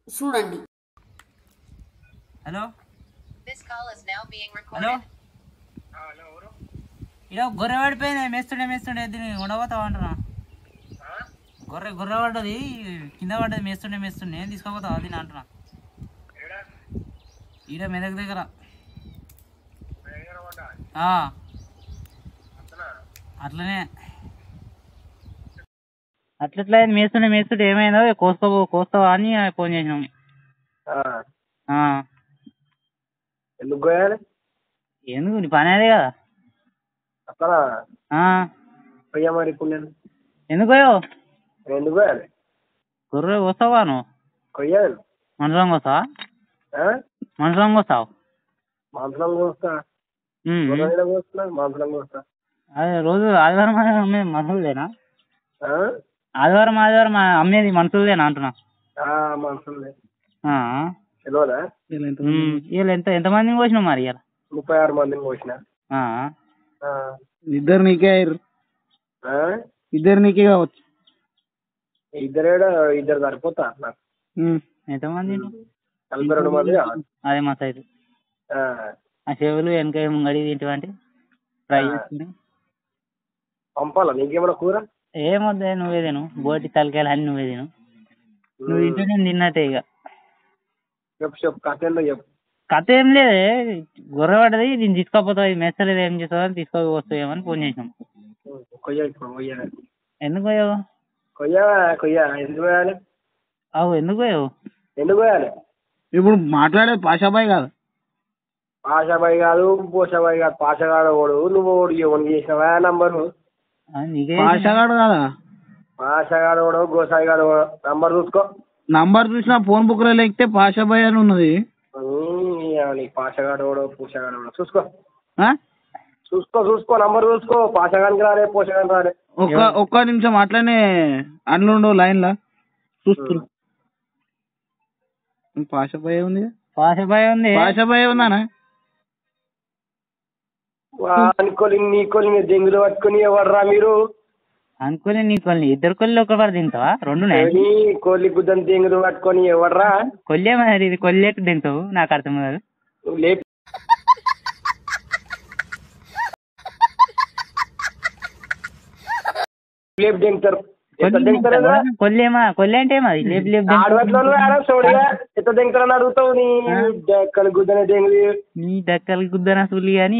చూడండి. Hello hello ఇలా గొర్రె పడిపోయింది. మేస్తుండే దీన్ని ఉండబోతావు అంటున్నా. గొర్రె పడ్డది, కింద పడ్డది. మేస్తుండే ఏం తీసుకోపోతావు అది అంటున్నా. ఈడ మెదక్ దగ్గర. అట్లనే అట్లట్లా మేస్తుండే ఏమైందో కోస్తావా అని ఫోన్ చేసినాం. ఎందుకు నీ పని అదే కదా. ఎందుకు పోయావు? గొర్రె కోస్తావా నువ్వు? మనుషులం కోస్తావా? అదే రోజు ఆదివారం అమ్మేది మనుషులదేనా? ఆదివారం అమ్మేది మనుషులదేనా అంటున్నా. వీళ్ళు ఎంతమందిని కోసినావు మరి? ఇలా 36 మందిని కోసిన. ఇద్దరు నీకే కావచ్చు. ఇద్దరు సరిపోతా నాకు. ఎంతమంది? 42 మంది. అదే మా సైజు. ఆ చెవులు వెనక ముంగడి తింటే ఫ్రై చేసుకుని పంపాలా నీకేమన్నా కూర? ఏమొద్దే, నువ్వే తిను. బోటి తలకాయలు అన్ని నువ్వే తిను. నువ్వు తింటే నేను తిన్నట్టే. ఇక చెప్పు కథ ఏందో చెప్పు. కథ ఏం లేదే, గొర్రె పడ్డది, దీన్ని తీసుకోపోతావు. ఇది మెస్తలేదు, ఏం చేస్తావు అని తీసుకోవస్తావేమని ఫోన్ చేసినాం. ఎందుకు పోయావు? ఎందుకు పోయాలి? ఎందుకు పోయావు? ఎందుకు పోయాలి? ఇప్పుడు మాట్లాడేది పాషాబాయ్ కాదు. పాషాబాయ్ కాదు, పోషాబాయ్ కాదు. పాషగాడు ఓడు, నువ్వు ఓడి ఎవరికి చేసినావా నంబరు? పాషగాడు కాదా? పాషగాడు ఓడు, గోసాయి గాడు నంబర్ చూసుకో. నంబర్ చూసినా ఫోన్ బుక్ లో లేకపోతే పాషాబాయ్ అని ఉన్నది. పాషగాడు ఓడు, పూషగాడు ఓడు చూసుకో. చూసుకో నంబర్ చూసుకో. పాషగానికి రాలే, పోషగానికి రాలే. ఒక్క నిమిషం అట్లనే అన్నుండు లైన్ లా చూస్తున్నా. పాషాబాయ్ ఉందానా? అనుకోని నీకోని దెంగులు పట్టుకుని ఎవర్రా మీరు? అనుకోని నీకోని ఇద్దరు కొల్లి ఒక వారు తింటావా? రెండు కోళ్ళి గుద్దని దెంగులు పట్టుకొని ఎవర్రా? కొల్లే మరి, ఇది కొల్లేకు తింటావు. నాకు అర్థం కాదు. లేపు దెంగుతారు. కొల్లే అంటే మరి ఎంత దెంగుతారని అడుగుతావు. నీ డెక్కలు గుద్దనే దెంగులు, నీ డెక్కలు గుద్దన సులి అని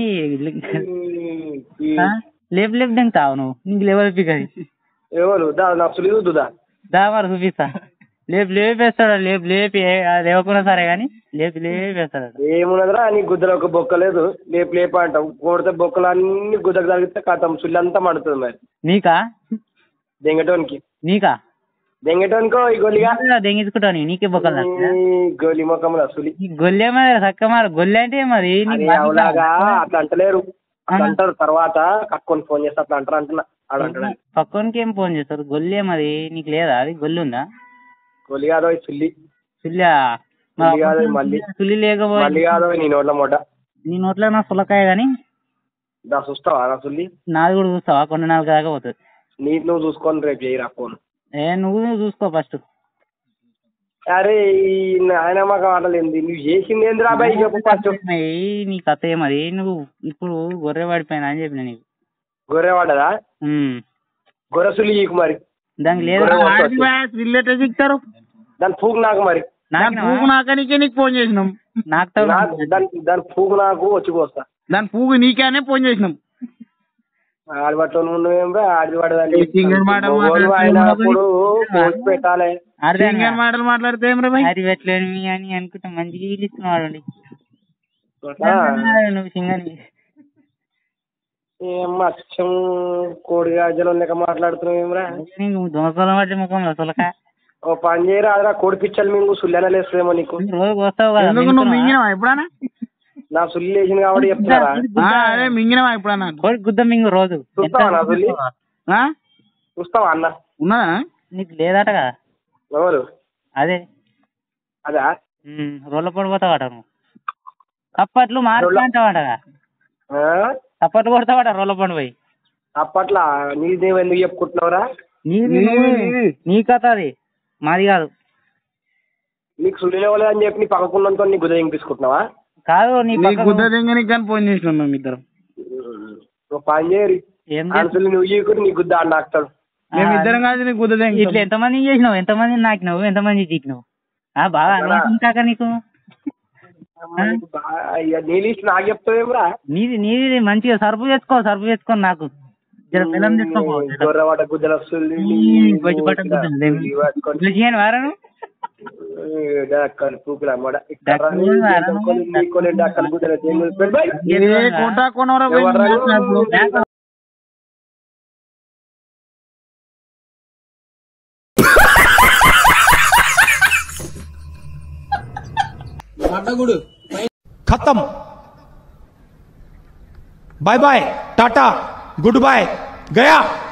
లేపు దెంగుతావు నువ్వు. నీకు లెవెల్ పికది ఎవరు నాకు సులి చూద్దా? దా మరి చూపిస్తా. లేపేస్తాడు. లేపి లేవకున్నా సరే కానీ లేపేస్తాడు. ఏమున్నదిరా నీ గుద్దలో ఒక బొక్క లేదు. లేపు అంటావు. కొడితే బొక్కలు అన్ని గుద్దకు తగిలితే కథం సుల్లి అంతా మడుతుంది. మరి నీకా? దెంగటోనికి. నీకా? దెంగటోనికో ఈ గొల్లిగా దెంగించుకుంటావు. నీకే బొక్కలు గొల్లి మొక్కములు అసలు గొల్లే మరి చక్క మరి. గొల్లె అంటే మరి అవలాగా అట్లా అంటలేరు. అట్లా అంటారు. తర్వాత కక్కుని ఫోన్ చేస్తే అట్లా అంటారు అంటున్నా. అట్లా పక్కనికి ఏం ఫోన్ చేస్తారు? గొల్లే మరి. నీకు లేదా అది? గొల్లి ఉందా? గొల్లి కాదో సుల్లి. సుల్లా? సుల్లి లేకపోతే కాదో నీ నోట్ల మూట. నీ నోట్లో నా సుల్లకాయ కానీ చూస్తావా నా సుల్లి? నాది కూడా చూస్తావా? కొన్ని నాలుగు దాకా పోతుంది. నువ్వు చూసుకొని రేపు చేయరా ఫోన్. నువ్వు చూసుకో ఫస్ట్. అరే ఆయన మాకు మాటలేంది. నువ్వు చేసింది ఏంది రాబాయి చెప్పు ఫస్ట్. నీ కథ ఏమది? నువ్వు ఇప్పుడు గొర్రె పడిపోయినా అని చెప్పిన. నీకు గొర్రె పడ్డదా? గొర్రె సుల్లి నీకు మరి. దానికి లేదు ఇస్తారు. దాని పూగు నాకు మరి. పూగు నాకనికే నీకు ఫోన్ చేసినాం. నాకు దాని పూగు నాకు వచ్చి పోస్తా. దాని పూగు నీకేనే ఫోన్ చేసినాం. ఆడిపట్లో నువ్వేమో ఆడిపడదాన్ని పెట్టాలి. మాటలు మాట్లాడితే ఆడిపెట్టలేని అని అనుకుంటా మంచిగా ఇస్తున్నాడు. నువ్వు సింగని ఏం అచ్చం కోడి గాజలు లెక్క మాట్లాడుతున్నావు. ఏమరా దోసల పట్టి ముఖం అసలుక ఓ పని చేయరా? అదరా కోడి పిచ్చలు మీకు సుల్లెన లేస్తుందేమో నీకు. రోజు వస్తావు కదా. ఎప్పుడన్నా నా సుల్లి లేచింది కాబట్టి చెప్తున్నారా? మింగినవా ఎప్పుడన్నా? కోడి గుద్ద మింగు రోజు చూస్తావా? నా సుల్లి చూస్తావా అన్న? ఉన్నదా నీకు? లేదట కదా. ఎవరు? అదే రోళ్ళ పడిపోతావాట నువ్వు. అప్పట్లు మాట్లాంటావాట. అప్పట్లు కొడతావాట రోళ్ళ పండు పోయి. అప్పట్లా నీది ఎందుకు చెప్పుకుంటున్నావురా? నీ కథ అది, మాది కాదు. నీకు సుల్లిలో అని చెప్పి నీ పక్కకున్నంతో నీ గుద్ద తీసుకుంటున్నావా? కాదు నీ గుద్ద దింగనికి కానీ ఫోన్ చేసినాం ఇద్దరం. నువ్వు పని చేయరు అసలు నువ్వు ఈ నీ గుద్ద అన్న ఆకుతాడు. మేము ఇద్దరం కాదు నీ గుద్ద దింగ. ఇట్లా ఎంతమంది చేసినావు, ఎంతమంది నాకినావు, ఎంతమంది చీకినావు? బాగా అనుకుంటుంది కాక నీకు. నీ లిస్ట్ నాకు చెప్తావేమ్రా? నీది మంచిగా సర్పు చేసుకో నాకు పిల్లం తెచ్చుకో. గొర్రెవాట గుద్దలు వస్తుంది వారను खत्म bye bye tata good bye गया।